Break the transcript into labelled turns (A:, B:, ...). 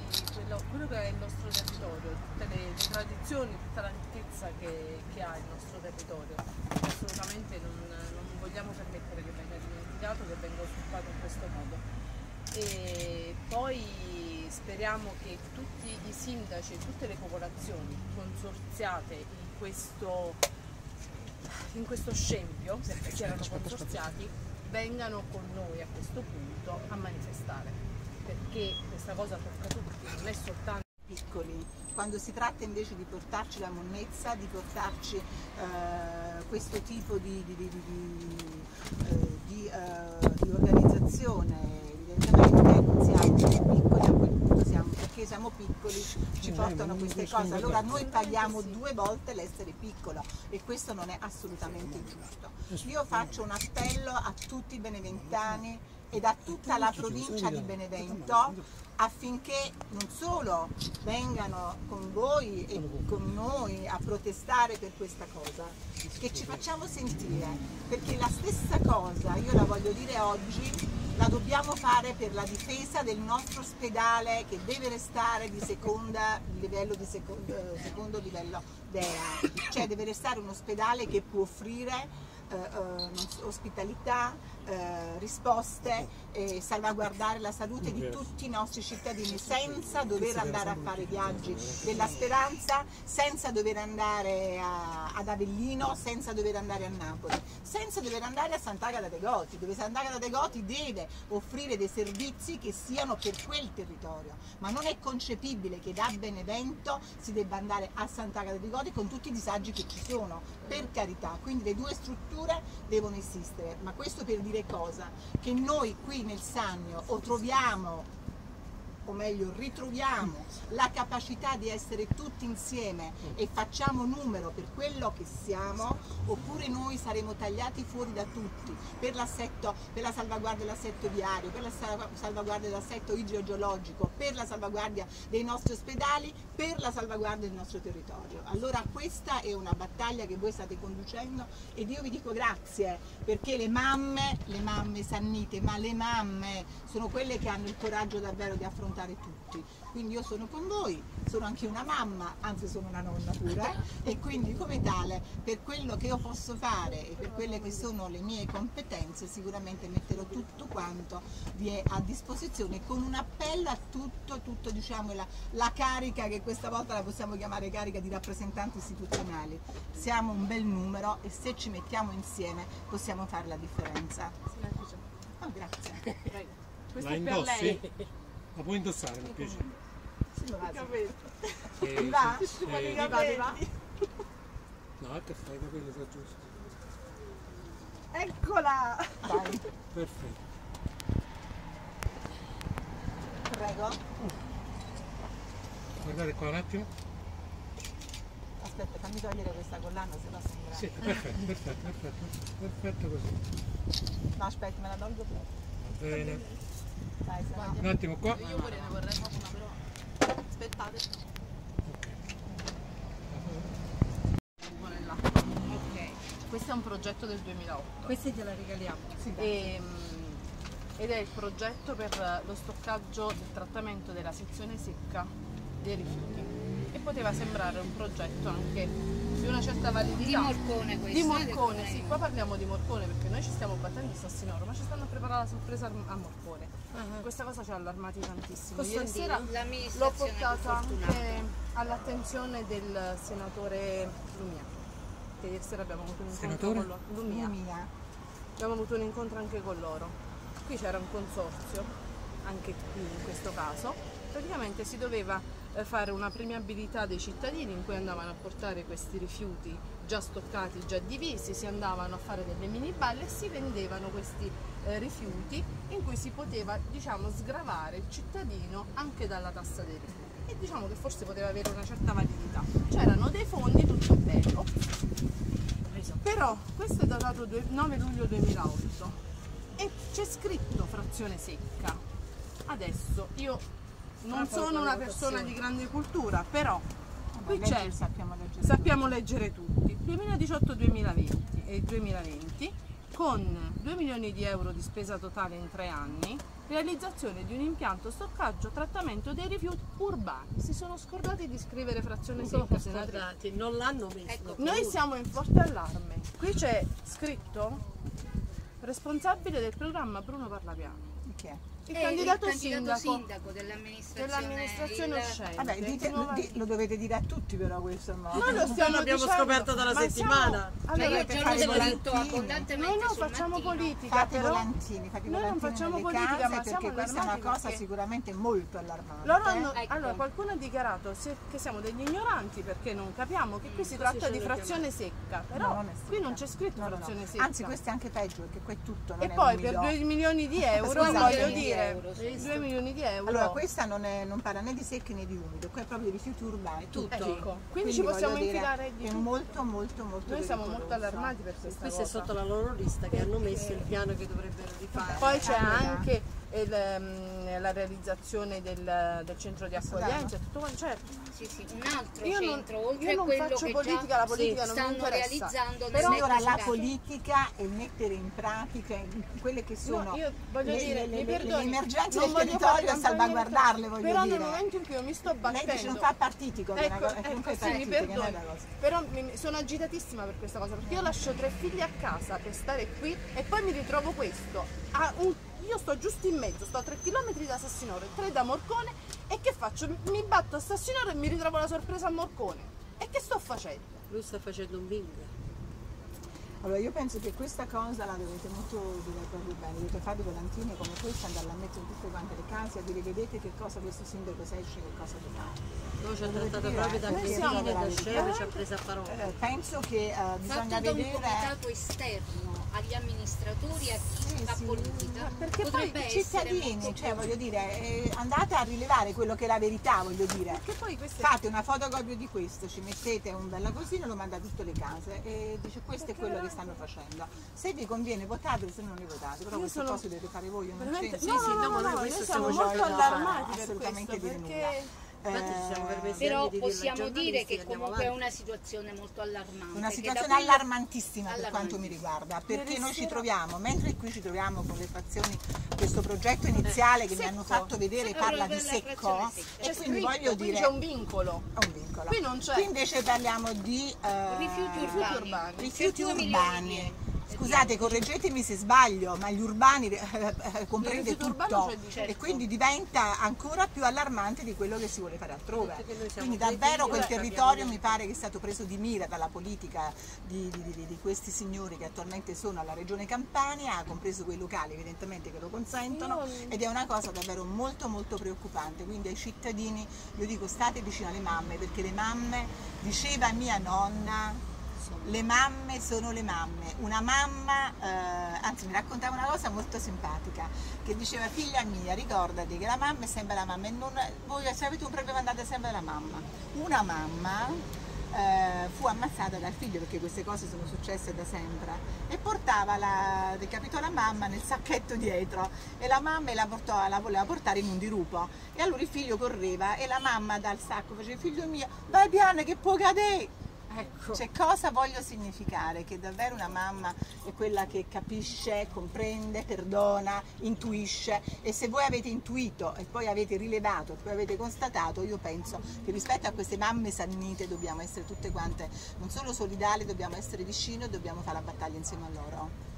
A: quello che è il nostro territorio, tutte le tradizioni, tutta la ricchezza che ha il nostro territorio. Assolutamente non vogliamo permettere che venga dimenticato, che venga usurpato in questo modo. E poi speriamo che tutti i sindaci e tutte le popolazioni consorziate in questo scempio, perché si erano consorziati, vengano con noi a questo punto a manifestare, perché questa cosa tocca tutti, non è soltanto
B: piccoli. Quando si tratta invece di portarci la monnezza, di portarci questo tipo di organizzazione, evidentemente non siamo piccoli a quel punto, perché siamo piccoli ci portano queste cose, allora noi paghiamo 2 volte l'essere piccolo e questo non è assolutamente giusto. Io faccio un appello a tutti i beneventani ed a tutta la provincia di Benevento affinché non solo vengano con voi e con noi a protestare per questa cosa, che ci facciamo sentire, perché la stessa cosa, io la voglio dire oggi, la dobbiamo fare per la difesa del nostro ospedale che deve restare di secondo livello DEA, cioè deve restare un ospedale che può offrire ospitalità, risposte e salvaguardare la salute di tutti i nostri cittadini senza dover andare a fare viaggi della speranza, senza dover andare ad Avellino, senza dover andare a Napoli, senza dover andare a Sant'Agata dei Goti, dove Sant'Agata dei Goti deve offrire dei servizi che siano per quel territorio, ma non è concepibile che da Benevento si debba andare a Sant'Agata dei Goti con tutti i disagi che ci sono, per carità, quindi le due strutture devono esistere, ma questo per dire cosa? Che noi qui nel Sannio o troviamo, o meglio ritroviamo la capacità di essere tutti insieme e facciamo numero per quello che siamo, oppure noi saremo tagliati fuori da tutti per l'assetto, per la salvaguardia dell'assetto viario, per la salvaguardia dell'assetto idrogeologico, per la salvaguardia dei nostri ospedali, per la salvaguardia del nostro territorio. Allora questa è una battaglia che voi state conducendo ed io vi dico grazie, perché le mamme sannite, ma le mamme sono quelle che hanno il coraggio davvero di affrontare tutti, quindi io sono con voi, sono anche una mamma, anzi sono una nonna pure, e quindi come tale per quello che io posso fare e per quelle che sono le mie competenze sicuramente metterò tutto quanto vi è a disposizione, con un appello a tutto diciamo la carica, che questa volta la possiamo chiamare carica di rappresentanti istituzionali. Siamo un bel numero e se ci mettiamo insieme possiamo fare la differenza. Oh, grazie.
A: Prego. Questo
C: La
A: è per
C: indossi?
A: lei.
C: La puoi indossare, mi piace.
B: Sì, lo vado.
C: Mi
B: va?
A: Vi va?
C: No, è che fai i capelli, sta giusto.
B: Eccola! Vai.
C: Perfetto.
B: Prego.
C: Guardate qua un attimo.
B: Aspetta, fammi togliere questa collana, se no sembra...
C: Sì, perfetto così.
B: No, aspetta, me la tolgo proprio.
C: Va bene.
B: Dai, se no...
C: Un attimo qua.
A: Io pure ne vorrei fare una, però aspettate. Ok, questo è un progetto del 2008.
D: Queste te la regaliamo.
B: Sì,
A: Ed è il progetto per lo stoccaggio del trattamento della sezione secca dei rifiuti. E poteva sembrare un progetto anche di una certa validità.
D: Di Morcone questo.
A: Di Morcone, sì, qua parliamo di Morcone perché noi ci stiamo battendo in Sassinoro, ma ci stanno a preparare la sorpresa a Morcone. Questa cosa ci ha allarmati tantissimo. Ieri sera l'ho portata anche all'attenzione del senatore Lumia, che ieri sera abbiamo avuto un incontro con loro. Lumia. Abbiamo avuto un incontro anche con loro. Qui c'era un consorzio, anche qui in questo caso, praticamente si doveva fare una premiabilità dei cittadini in cui andavano a portare questi rifiuti già stoccati, già divisi, si andavano a fare delle mini balle e si vendevano questi rifiuti in cui si poteva, diciamo, sgravare il cittadino anche dalla tassa dei rifiuti, e diciamo che forse poteva avere una certa validità, c'erano dei fondi, tutto bello. Però questo è datato 9 luglio 2008 e c'è scritto frazione secca. Adesso io non sono una persona di grande cultura, però qui c'è, sappiamo leggere tutti, 2018-2020 e 2020 con 2 milioni di euro di spesa totale in 3 anni, realizzazione di un impianto stoccaggio trattamento dei rifiuti urbani. Si sono scordati di scrivere frazione secca, senatrice.
D: Non l'hanno messo.
A: Ecco, noi siamo in forte allarme. Qui c'è scritto responsabile del programma Bruno Parlapiano.
B: Chi è?
A: Il candidato
E: sindaco dell'amministrazione
A: uscente.
B: Vabbè, lo dovete dire a tutti però questo.
A: Noi lo
D: abbiamo scoperto dalla settimana.
E: Allora, io giorno devo detto abbondantemente.
A: Noi non facciamo politica,
B: fate
A: però
B: volantini,
A: noi non facciamo politica, ma
B: perché questa è una cosa sicuramente molto allarmante.
A: Loro hanno, allora, qualcuno ha dichiarato che siamo degli ignoranti perché non capiamo che qui si tratta di frazione secca, però qui non c'è scritto frazione secca.
B: Anzi, questo è anche peggio perché qui è tutto.
A: E poi per 2 milioni di euro, voglio dire, 2 milioni di euro.
B: Allora questa non parla né di secche né di umido, qui è proprio di rifiuti urbani, tutto.
A: Ecco, quindi ci possiamo infilare di
B: è molto molto molto
A: Noi siamo molto allarmati per questa cosa.
D: Questo è sotto la loro lista che hanno messo il piano che dovrebbero rifare.
A: Poi c'è anche la realizzazione del centro di accoglienza e tutto quanto, certo.
E: Sì, un altro centro, oltre
A: io
E: a quello
A: non faccio
E: che
A: politica, la politica non mi
E: stanno
A: interessa.
E: realizzando.
B: Però ora la politica è mettere in pratica quelle che sono
A: io voglio dire,
B: le emergenze del territorio e salvaguardarle, voglio
A: però
B: dire.
A: nel momento in cui io mi sto battendo,
B: lei dice non fa partitico,
A: mi perdoni, però sono agitatissima per questa cosa, perché io lascio 3 figli a casa per stare qui e poi mi ritrovo questo. Io sto giusto in mezzo, sto a 3 km da Sassinoro e 3 da Morcone, e che faccio? Mi batto a Sassinoro e mi ritrovo la sorpresa a Morcone. E che sto facendo?
D: Lui sta facendo un bingo.
B: Allora io penso che questa cosa la dovete molto dire proprio bene, dovete fare volantini come questo, andarla a mettere in tutte quante le case, a dire vedete che cosa questo sindaco esce, che cosa deve fare.
D: Noi ci ha trattato proprio da Cristina, da Sceve, ci ha preso a parola.
B: Penso che bisogna
E: fatto
B: vedere...
E: da un comitato esterno agli amministratori e a chi fa politica,
B: perché poi i cittadini, cioè voglio dire, andate a rilevare quello che è la verità, voglio dire.
A: Poi
B: fate una fotocopia di questo, ci mettete un bella cosina, lo mandate a tutte le case e dice questo è quello che stanno facendo. Se vi conviene votatelo, se non le votate, però queste cose dovete fare voi, io non c'entro.
A: Noi siamo molto allarmati per
B: assolutamente
A: questo,
B: dire nulla.
E: Però possiamo dire che comunque è una situazione molto allarmante.
B: Una situazione allarmantissima per quanto mi riguarda, perché noi ci troviamo, mentre qui ci troviamo con le frazioni, questo progetto iniziale che mi hanno fatto vedere parla di secco, e quindi voglio dire
A: c'è un vincolo.
B: Qui non c'è. Qui invece parliamo di rifiuti urbani. Scusate, correggetemi se sbaglio, ma gli urbani comprende tutto e quindi diventa ancora più allarmante di quello che si vuole fare altrove. Quindi davvero quel territorio mi pare che è stato preso di mira dalla politica di questi signori che attualmente sono alla Regione Campania, compreso quei locali evidentemente che lo consentono, ed è una cosa davvero molto molto preoccupante. Quindi ai cittadini io dico state vicino alle mamme, perché le mamme, diceva mia nonna, le mamme sono le mamme. Una mamma, anzi mi raccontava una cosa molto simpatica, che diceva figlia mia ricordati che la mamma è sempre la mamma e non, voi se avete un problema andate sempre alla mamma. Una mamma fu ammazzata dal figlio, perché queste cose sono successe da sempre, e portava decapitò la mamma nel sacchetto dietro e la mamma la voleva portare in un dirupo, e allora il figlio correva e la mamma dal sacco faceva figlio mio vai piano che può cadere. Ecco. Cioè, cosa voglio significare? Che davvero una mamma è quella che capisce, comprende, perdona, intuisce, e se voi avete intuito e poi avete rilevato e poi avete constatato, io penso che rispetto a queste mamme sannite dobbiamo essere tutte quante non solo solidali, dobbiamo essere vicine e dobbiamo fare la battaglia insieme a loro.